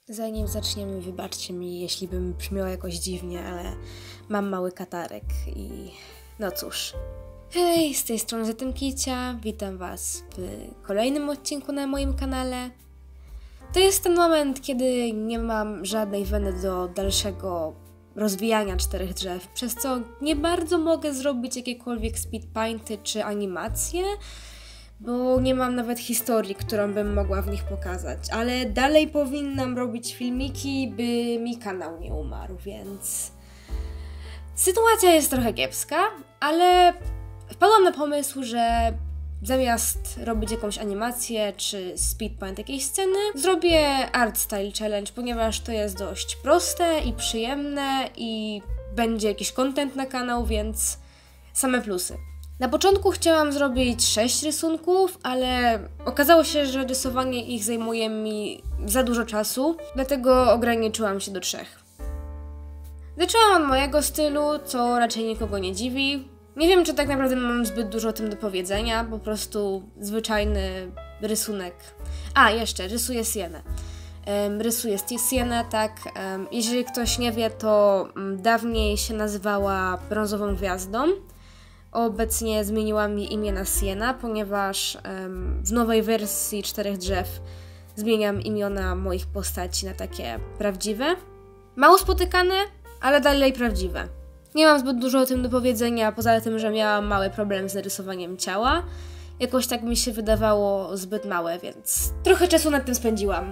Zanim zaczniemy, wybaczcie mi, jeśli bym brzmiała jakoś dziwnie, ale mam mały katarek i no cóż. Hej, z tej strony Zatymkicia, witam was w kolejnym odcinku na moim kanale. To jest ten moment, kiedy nie mam żadnej weny do dalszego rozwijania czterech drzew, przez co nie bardzo mogę zrobić jakiekolwiek speedpainty czy animacje, bo nie mam nawet historii, którą bym mogła w nich pokazać, ale dalej powinnam robić filmiki, by mi kanał nie umarł, więc sytuacja jest trochę kiepska, ale wpadłam na pomysł, że zamiast robić jakąś animację czy speedpaint jakiejś sceny, zrobię Art Style Challenge, ponieważ to jest dość proste i przyjemne i będzie jakiś content na kanał, więc same plusy. Na początku chciałam zrobić 6 rysunków, ale okazało się, że rysowanie ich zajmuje mi za dużo czasu, dlatego ograniczyłam się do 3. Zaczęłam od mojego stylu, co raczej nikogo nie dziwi. Nie wiem, czy tak naprawdę mam zbyt dużo o tym do powiedzenia, po prostu zwyczajny rysunek. A, jeszcze, rysuję sienę. Rysuję sienę, tak. Jeżeli ktoś nie wie, to dawniej się nazywała Brązową Gwiazdą. Obecnie zmieniłam mi imię na Siena, ponieważ w nowej wersji Czterech Drzew zmieniam imiona moich postaci na takie prawdziwe. Mało spotykane, ale dalej prawdziwe. Nie mam zbyt dużo o tym do powiedzenia, poza tym, że miałam mały problem z narysowaniem ciała. Jakoś tak mi się wydawało zbyt małe, więc trochę czasu nad tym spędziłam.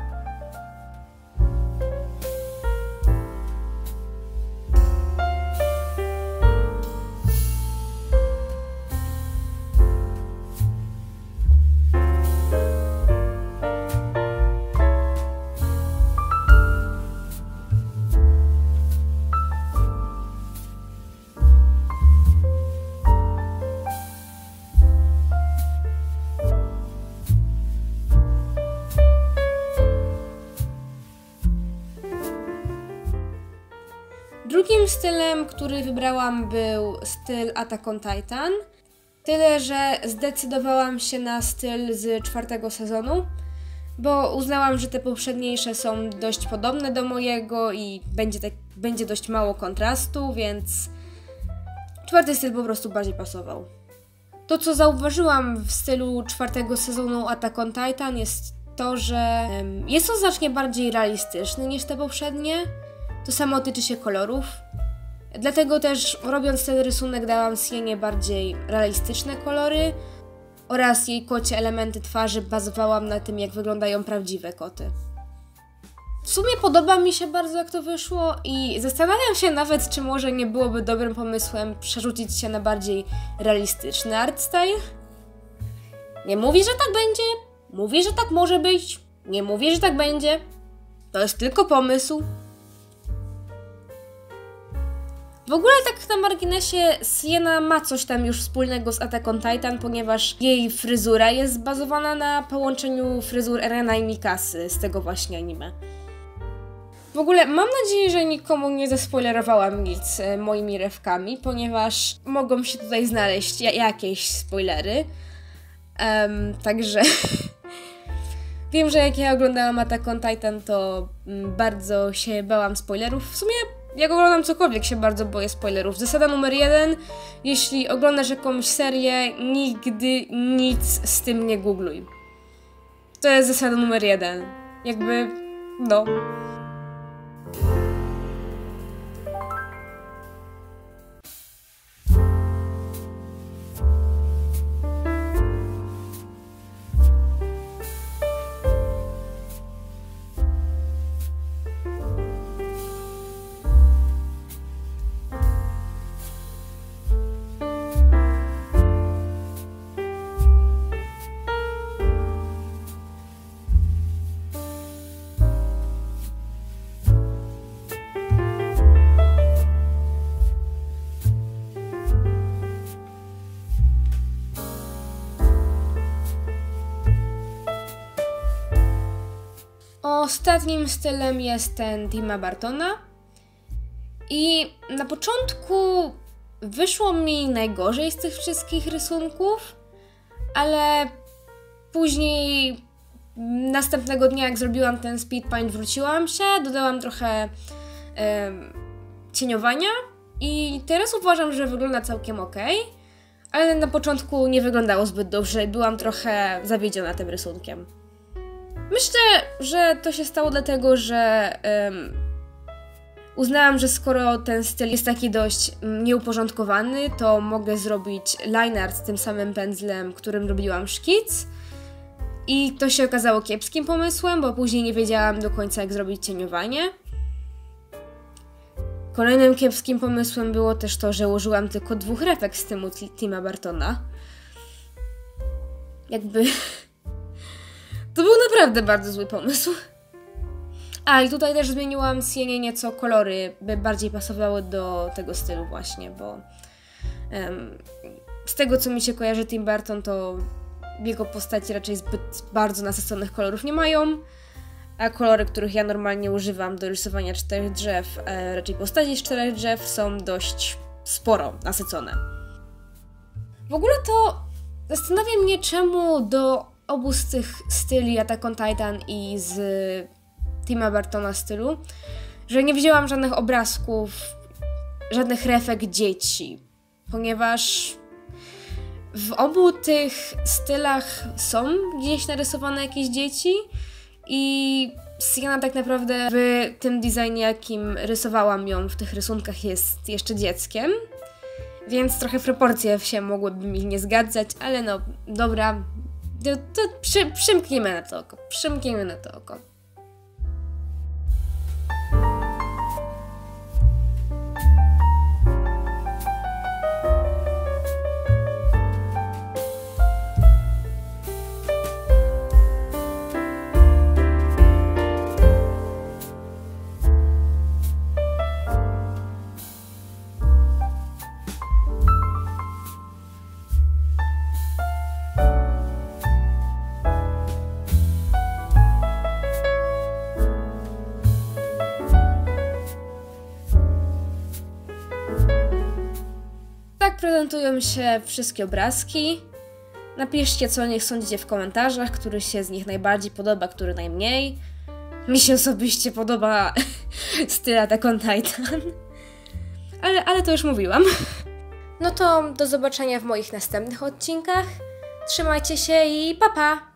Drugim stylem, który wybrałam, był styl Attack on Titan. Tyle, że zdecydowałam się na styl z 4. sezonu, bo uznałam, że te poprzedniejsze są dość podobne do mojego i będzie dość mało kontrastu, więc 4. styl po prostu bardziej pasował. To, co zauważyłam w stylu 4. sezonu Attack on Titan, jest to, że jest on znacznie bardziej realistyczny niż te poprzednie. To samo tyczy się kolorów. Dlatego też, robiąc ten rysunek, dałam Sienie bardziej realistyczne kolory oraz jej kocie elementy twarzy bazowałam na tym, jak wyglądają prawdziwe koty. W sumie podoba mi się bardzo, jak to wyszło i zastanawiam się nawet, czy może nie byłoby dobrym pomysłem przerzucić się na bardziej realistyczny art style. Nie mówię, że tak będzie, mówię, że tak może być, nie mówię, że tak będzie. To jest tylko pomysł. W ogóle tak na marginesie, Siena ma coś tam już wspólnego z Attack on Titan, ponieważ jej fryzura jest zbazowana na połączeniu fryzur Erena i Mikasy z tego właśnie anime. W ogóle mam nadzieję, że nikomu nie zaspoilerowałam nic moimi rewkami, ponieważ mogą się tutaj znaleźć jakieś spoilery. Także wiem, że jak ja oglądałam Attack on Titan, to bardzo się bałam spoilerów. W sumie jak oglądam cokolwiek, się bardzo boję spoilerów. Zasada numer 1, jeśli oglądasz jakąś serię, nigdy nic z tym nie googluj. To jest zasada numer 1. Jakby, no. Ostatnim stylem jest ten Tima Burtona i na początku wyszło mi najgorzej z tych wszystkich rysunków, ale później Następnego dnia, jak zrobiłam ten speed paint, wróciłam się, dodałam trochę cieniowania i teraz uważam, że wygląda całkiem ok, ale na początku nie wyglądało zbyt dobrze i byłam trochę zawiedziona tym rysunkiem. Myślę, że to się stało dlatego, że uznałam, że skoro ten styl jest taki dość nieuporządkowany, to mogę zrobić line art z tym samym pędzlem, którym robiłam szkic. I to się okazało kiepskim pomysłem, bo później nie wiedziałam do końca, jak zrobić cieniowanie. Kolejnym kiepskim pomysłem było też to, że użyłam tylko 2 refek z tymu Tima Burtona. Jakby... To był naprawdę bardzo zły pomysł. A, i tutaj też zmieniłam cienie nieco kolory, by bardziej pasowały do tego stylu właśnie, bo z tego, co mi się kojarzy Tim Burton, to jego postaci raczej zbyt bardzo nasyconych kolorów nie mają, a kolory, których ja normalnie używam do rysowania 4 drzew, raczej postaci z 4 drzew, są dość sporo nasycone. W ogóle to zastanawia mnie, czemu do obu z tych styli, Attack on Titan i z Tima Burtona stylu, że nie wzięłam żadnych obrazków, żadnych refek dzieci, ponieważ w obu tych stylach są gdzieś narysowane jakieś dzieci i Sienna tak naprawdę w tym designie, jakim rysowałam ją w tych rysunkach, jest jeszcze dzieckiem, więc trochę proporcje się mogłyby mi nie zgadzać, ale no dobra, to przymkniemy na to oko. Tak prezentują się wszystkie obrazki. Napiszcie, co o nich sądzicie w komentarzach, który się z nich najbardziej podoba, który najmniej. Mi się osobiście podoba styl Attack on Titan. Ale to już mówiłam. No to do zobaczenia w moich następnych odcinkach. Trzymajcie się i pa pa!